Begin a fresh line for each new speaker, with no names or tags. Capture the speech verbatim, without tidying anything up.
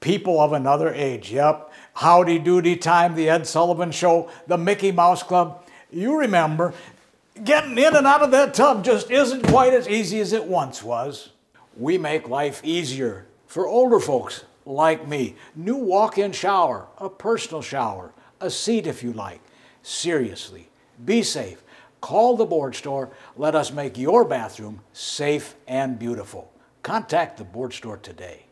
People of another age, yep. Howdy Doody Time, the Ed Sullivan Show, the Mickey Mouse Club. You remember, getting in and out of that tub just isn't quite as easy as it once was. We make life easier for older folks like me. New walk-in shower, a personal shower, a seat if you like. Seriously, be safe. Call the board store. Let us make your bathroom safe and beautiful. Contact the board store today.